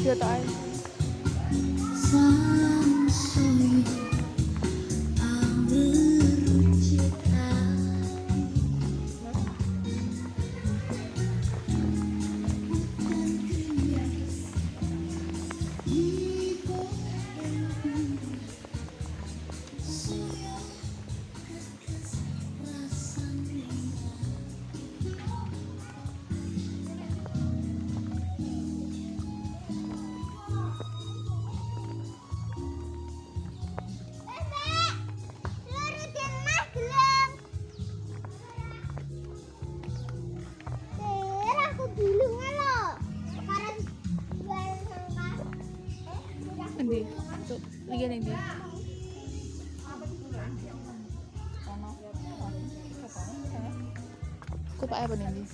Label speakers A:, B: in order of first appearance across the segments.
A: Chưa tại Hindi. Tuh, ligan hindi. Kok pa apa nih?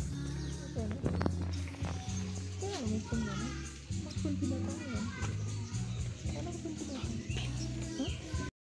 A: Kaya mo kung gano'n. Kung pinatang yan. Ano kung pinatang? Huh?